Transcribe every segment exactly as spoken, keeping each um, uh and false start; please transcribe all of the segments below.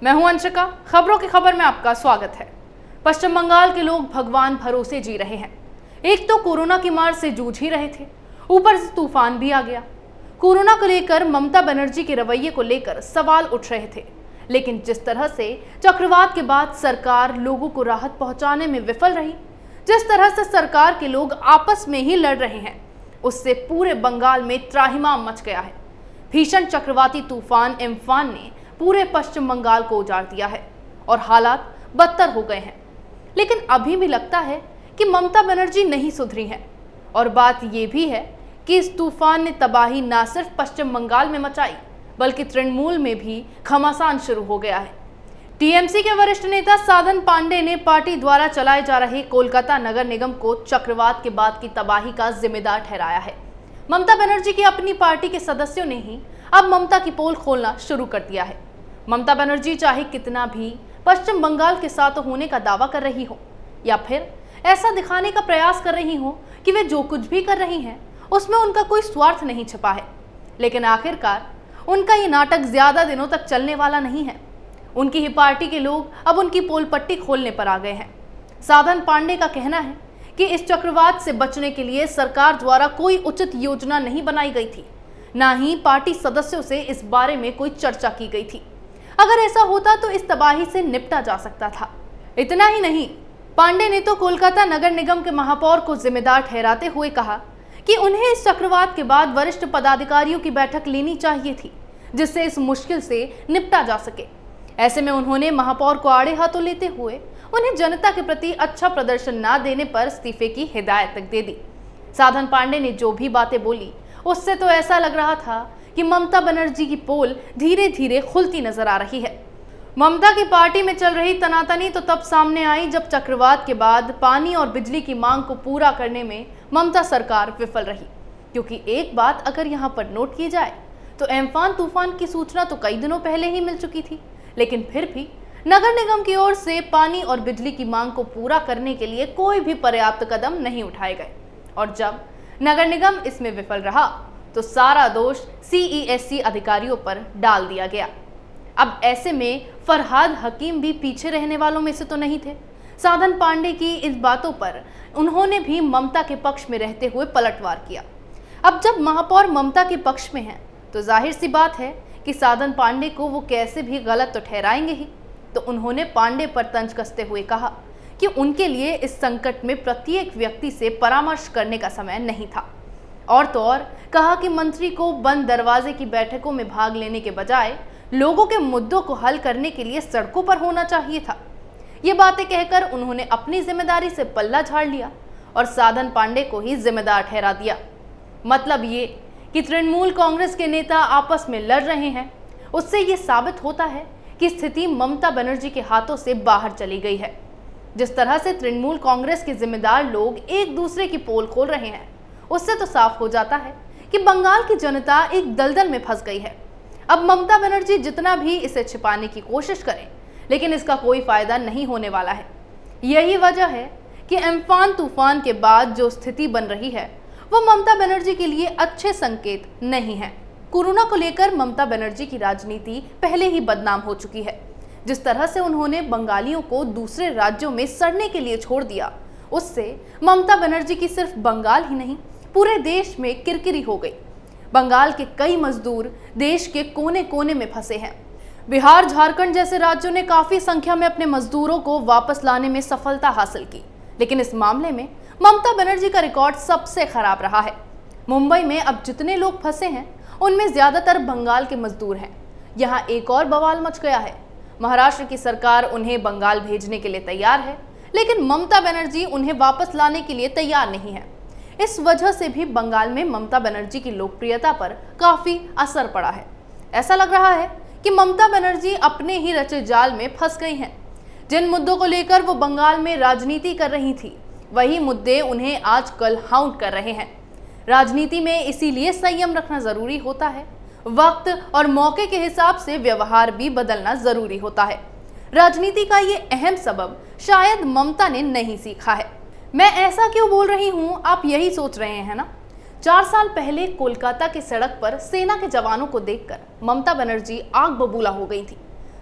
मैं हूं अंशिका। खबरों की खबर में आपका स्वागत है। पश्चिम बंगाल के लोग भगवान भरोसे जी रहे हैं। एक तो कोरोना की मार से जूझ ही रहे थे, ऊपर से तूफान भी आ गया। कोरोना को लेकर ममता बनर्जी के रवैये को लेकर सवाल उठ रहे थे, लेकिन जिस तरह से चक्रवात के बाद सरकार लोगों को राहत पहुंचाने में विफल रही, जिस तरह से सरकार के लोग आपस में ही लड़ रहे हैं, उससे पूरे बंगाल में त्राहिमाम मच गया है। भीषण चक्रवाती तूफान एम्फान ने पूरे पश्चिम बंगाल को उजाड़ दिया है और हालात बदतर हो गए हैं। लेकिन अभी भी लगता है कि ममता बनर्जी नहीं सुधरी हैं। और बात यह भी है कि इस तूफान ने तबाही न सिर्फ पश्चिम बंगाल में मचाई, बल्कि तृणमूल में भी घमासान शुरू हो गया है। टीएमसी के वरिष्ठ नेता साधन पांडे ने पार्टी द्वारा चलाए जा रहे कोलकाता नगर निगम को चक्रवात के बाद की तबाही का जिम्मेदार ठहराया है। ममता बनर्जी की अपनी पार्टी के सदस्यों ने ही अब ममता की पोल खोलना शुरू कर दिया है। ममता बनर्जी चाहे कितना भी पश्चिम बंगाल के साथ होने का दावा कर रही हो, या फिर ऐसा दिखाने का प्रयास कर रही हो कि वे जो कुछ भी कर रही हैं उसमें उनका कोई स्वार्थ नहीं छिपा है, लेकिन आखिरकार उनका ये नाटक ज्यादा दिनों तक चलने वाला नहीं है। उनकी ही पार्टी के लोग अब उनकी पोल पट्टी खोलने पर आ गए हैं। साधन पांडे का कहना है कि इस चक्रवात से बचने के लिए सरकार द्वारा कोई उचित योजना नहीं बनाई गई थी, ना ही पार्टी सदस्यों से इस बारे में कोई चर्चा की गई थी। अगर ऐसा होता तो इस तबाही से निपटा जा सकता था। इतना ही नहीं, पांडे ने तो कोलकाता नगर निगम के महापौर को जिम्मेदार ठहराते हुए कहा कि उन्हें इस चक्रवात के बाद वरिष्ठ पदाधिकारियों की बैठक लेनी चाहिए थी, जिससे इस मुश्किल से निपटा जा सके। ऐसे में उन्होंने महापौर को आड़े हाथों लेते हुए उन्हें जनता के प्रति अच्छा प्रदर्शन ना देने पर इस्तीफे की हिदायत तक दे दी। साधन पांडे ने जो भी बातें बोली, उससे तो ऐसा लग रहा था कि ममता बनर्जी की पोल धीरे धीरे खुलती नजर आ रही है। ममता की पार्टी में चल रही तनातनी तो तब सामने आई जब चक्रवात के बाद पानी और बिजली की मांग को पूरा करने में ममता सरकार विफल रही। क्योंकि एक बात अगर यहाँ पर नोट की जाए तो एम्फान तूफान की सूचना तो कई दिनों पहले ही मिल चुकी थी, लेकिन फिर भी नगर निगम की ओर से पानी और बिजली की मांग को पूरा करने के लिए कोई भी पर्याप्त कदम नहीं उठाए गए। और जब नगर निगम इसमें विफल रहा तो सारा दोष सीईएससी अधिकारियों पर डाल दिया गया। अब ऐसे में फरहाद हकीम भी पीछे रहने वालों में से तो नहीं थे। साधन पांडे की इस बातों पर उन्होंने भी ममता के पक्ष में रहते हुए पलटवार किया। अब जब महापौर ममता के पक्ष में हैं, तो जाहिर सी बात है कि साधन पांडे को वो कैसे भी गलत तो ठहराएंगे ही। तो उन्होंने पांडे पर तंज कसते हुए कहा कि उनके लिए इस संकट में प्रत्येक व्यक्ति से परामर्श करने का समय नहीं था। और तो और कहा कि मंत्री को बंद दरवाजे की बैठकों में भाग लेने के बजाय लोगों के मुद्दों को हल करने के लिए सड़कों पर होना चाहिए था। ये बातें कहकर उन्होंने अपनी जिम्मेदारी से पल्ला झाड़ लिया और साधन पांडे को ही जिम्मेदार ठहरा दिया। मतलब ये कि तृणमूल कांग्रेस के नेता आपस में लड़ रहे हैं, उससे ये साबित होता है कि स्थिति ममता बनर्जी के हाथों से बाहर चली गई है। जिस तरह से तृणमूल कांग्रेस के जिम्मेदार लोग एक दूसरे की पोल खोल रहे हैं, उससे तो साफ हो जाता है कि बंगाल की जनता एक दलदल में फंस गई है। अब ममता बनर्जी जितना भी इसे छिपाने की कोशिश करें, लेकिन इसका कोई फायदा नहीं होने वाला है। यही वजह है कि एम्फान तूफान के बाद जो स्थिति बन रही है वो ममता बनर्जी के लिए अच्छे संकेत नहीं है। कोरोना को लेकर ममता बनर्जी की राजनीति पहले ही बदनाम हो चुकी है। जिस तरह से उन्होंने बंगालियों को दूसरे राज्यों में सड़ने के लिए छोड़ दिया, उससे ममता बनर्जी की सिर्फ बंगाल ही नहीं, पूरे देश में किरकिरी हो गई। बंगाल के कई मजदूर देश के कोने कोने में फंसे हैं। बिहार, झारखंड जैसे राज्यों ने काफी संख्या में अपने मजदूरों को वापस लाने में सफलता हासिल की, लेकिन इस मामले में ममता बनर्जी का रिकॉर्ड सबसे खराब रहा है। मुंबई में अब जितने लोग फंसे हैं उनमें ज्यादातर बंगाल के मजदूर हैं। यहाँ एक और बवाल मच गया है। महाराष्ट्र की सरकार उन्हें बंगाल भेजने के लिए तैयार है, लेकिन ममता बनर्जी उन्हें वापस लाने के लिए तैयार नहीं है। इस वजह से भी बंगाल में ममता बनर्जी की लोकप्रियता पर काफी असर पड़ा है। ऐसा लग रहा है कि ममता बनर्जी अपने ही रचे जाल में फंस गई हैं। जिन मुद्दों को लेकर वो बंगाल में राजनीति कर रही थी, वही मुद्दे उन्हें आजकल हाउंट कर रहे हैं। राजनीति में इसीलिए संयम रखना जरूरी होता है। वक्त और मौके के हिसाब से व्यवहार भी बदलना जरूरी होता है। राजनीति का ये अहम सबक शायद ममता ने नहीं सीखा है। मैं ऐसा क्यों बोल रही हूँ, आप यही सोच रहे हैं ना। चार साल पहले कोलकाता की सड़क पर सेना के जवानों को देखकर ममता बनर्जी आग बबूला हो गई थी।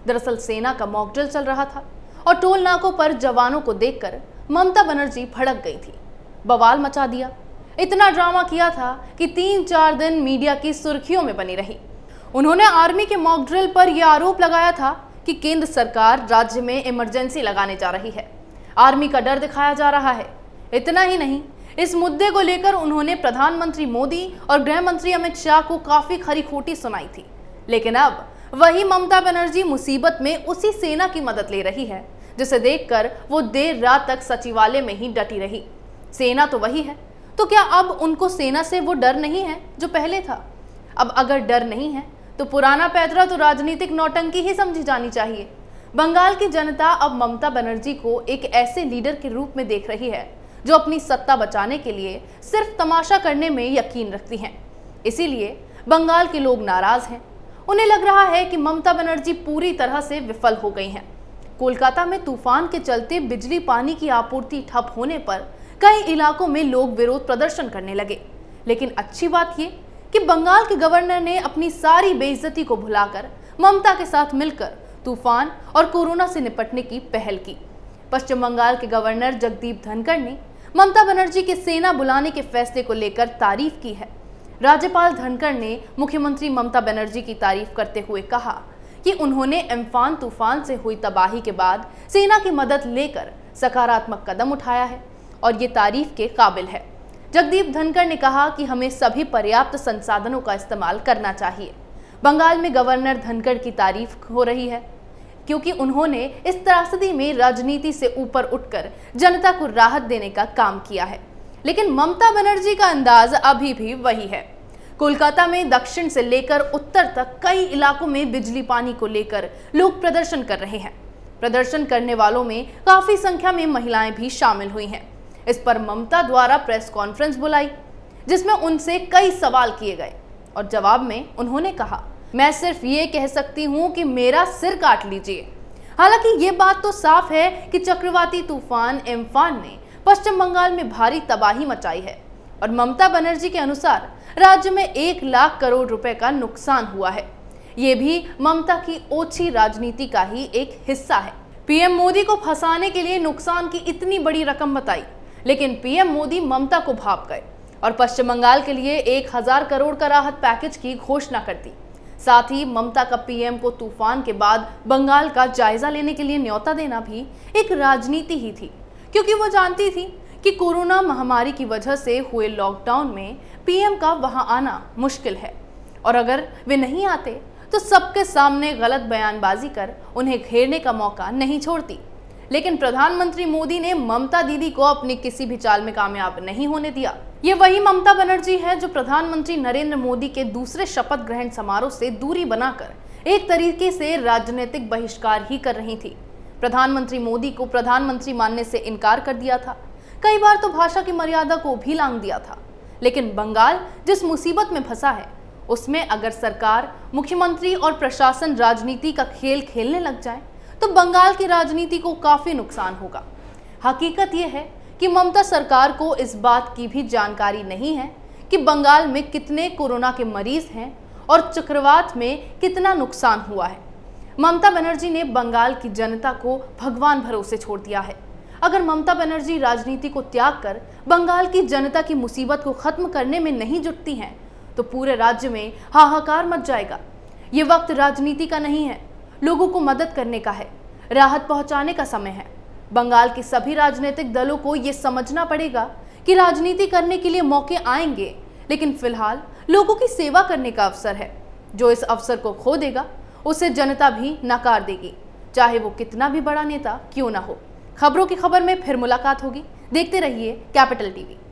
दरअसल सेना का मॉक ड्रिल चल रहा था और टोल नाकों पर जवानों को देखकर ममता बनर्जी भड़क गई थी, बवाल मचा दिया। इतना ड्रामा किया था कि तीन चार दिन मीडिया की सुर्खियों में बनी रही। उन्होंने आर्मी के मॉक ड्रिल पर यह आरोप लगाया था कि केंद्र सरकार राज्य में इमरजेंसी लगाने जा रही है, आर्मी का डर दिखाया जा रहा है। इतना ही नहीं, इस मुद्दे को लेकर उन्होंने प्रधानमंत्री मोदी और गृह मंत्री अमित शाह को काफी खरी खोटी सुनाई थी। लेकिन अब वही ममता बनर्जी मुसीबत में उसी सेना की मदद ले रही है जिसे देखकर वो देर रात तक सचिवालय में ही डटी रही। सेना तो वही है, तो क्या अब उनको सेना से वो डर नहीं है जो पहले था? अब अगर डर नहीं है तो पुराना पैतरा तो राजनीतिक नौटंकी ही समझी जानी चाहिए। बंगाल की जनता अब ममता बनर्जी को एक ऐसे लीडर के रूप में देख रही है जो अपनी सत्ता बचाने के लिए सिर्फ तमाशा करने में यकीन रखती हैं। इसीलिए बंगाल के लोग नाराज हैं। उन्हें लग रहा है कि ममता बनर्जी पूरी तरह से विफल हो गई हैं। कोलकाता में तूफान के चलते बिजली पानी की आपूर्ति ठप होने पर कई इलाकों में लोग विरोध प्रदर्शन करने लगे। लेकिन अच्छी बात ये कि बंगाल के गवर्नर ने अपनी सारी बेइज्जती को भुलाकर ममता के साथ मिलकर तूफान और कोरोना से निपटने की पहल की। पश्चिम बंगाल के गवर्नर जगदीप धनखड़ ने ममता बनर्जी के सेना बुलाने के फैसले को लेकर तारीफ की है। राज्यपाल धनखड़ ने मुख्यमंत्री ममता बनर्जी की तारीफ करते हुए कहा कि उन्होंने एम्फान तूफान से हुई तबाही के बाद सेना की मदद लेकर सकारात्मक कदम उठाया है और ये तारीफ के काबिल है। जगदीप धनखड़ ने कहा कि हमें सभी पर्याप्त संसाधनों का इस्तेमाल करना चाहिए। बंगाल में गवर्नर धनखड़ की तारीफ हो रही है क्योंकि उन्होंने इस त्रासदी में राजनीति से ऊपर उठकर जनता को राहत देने का काम किया है। लेकिन ममता बनर्जी का अंदाज अभी भी वही है। कोलकाता में दक्षिण से लेकर उत्तर तक कई इलाकों में बिजली पानी को लेकर लोग प्रदर्शन कर रहे हैं। प्रदर्शन करने वालों में काफी संख्या में महिलाएं भी शामिल हुई हैं। इस पर ममता द्वारा प्रेस कॉन्फ्रेंस बुलाई जिसमें उनसे कई सवाल किए गए और जवाब में उन्होंने कहा, मैं सिर्फ ये कह सकती हूँ कि मेरा सिर काट लीजिए। हालांकि ये बात तो साफ है कि चक्रवाती तूफान एम्फान ने पश्चिम बंगाल में भारी तबाही मचाई है और ममता बनर्जी के अनुसार राज्य में एक लाख करोड़ रुपए का नुकसान हुआ है। ये भी ममता की ओछी राजनीति का ही एक हिस्सा है। पीएम मोदी को फंसाने के लिए नुकसान की इतनी बड़ी रकम बताई, लेकिन पीएम मोदी ममता को भाप गए और पश्चिम बंगाल के लिए एक हजार करोड़ का राहत पैकेज की घोषणा कर दी। साथ ही ममता का पीएम को तूफान के बाद बंगाल का जायजा लेने के लिए न्योता देना भी एक राजनीति ही थी, क्योंकि वो जानती थी कि कोरोना महामारी की वजह से हुए लॉकडाउन में पीएम का वहां आना मुश्किल है और अगर वे नहीं आते तो सबके सामने गलत बयानबाजी कर उन्हें घेरने का मौका नहीं छोड़ती। लेकिन प्रधानमंत्री मोदी ने ममता दीदी को अपनी किसी भी चाल में कामयाब नहीं होने दिया। ये वही ममता बनर्जी है जो प्रधानमंत्री नरेंद्र मोदी के दूसरे शपथ ग्रहण समारोह से दूरी बनाकर एक तरीके से राजनीतिक बहिष्कार ही कर रही थी। प्रधानमंत्री मोदी को प्रधानमंत्री मानने से इनकार कर दिया था, कई बार तो भाषा की मर्यादा को भी लांघ दिया था। लेकिन बंगाल जिस मुसीबत में फंसा है उसमें अगर सरकार, मुख्यमंत्री और प्रशासन राजनीति का खेल खेलने लग जाए तो बंगाल की राजनीति को काफी नुकसान होगा। हकीकत यह है कि ममता सरकार को इस बात की भी जानकारी नहीं है कि बंगाल में कितने कोरोना के मरीज हैं और चक्रवात में कितना नुकसान हुआ है। ममता बनर्जी ने बंगाल की जनता को भगवान भरोसे छोड़ दिया है। अगर ममता बनर्जी राजनीति को त्याग कर बंगाल की जनता की मुसीबत को खत्म करने में नहीं जुटती हैं तो पूरे राज्य में हाहाकार मच जाएगा। ये वक्त राजनीति का नहीं है, लोगों को मदद करने का है, राहत पहुंचाने का समय है। बंगाल के सभी राजनीतिक दलों को ये समझना पड़ेगा कि राजनीति करने के लिए मौके आएंगे, लेकिन फिलहाल लोगों की सेवा करने का अवसर है। जो इस अवसर को खो देगा उसे जनता भी नकार देगी, चाहे वो कितना भी बड़ा नेता क्यों ना हो। खबरों की खबर में फिर मुलाकात होगी। देखते रहिए कैपिटल टीवी।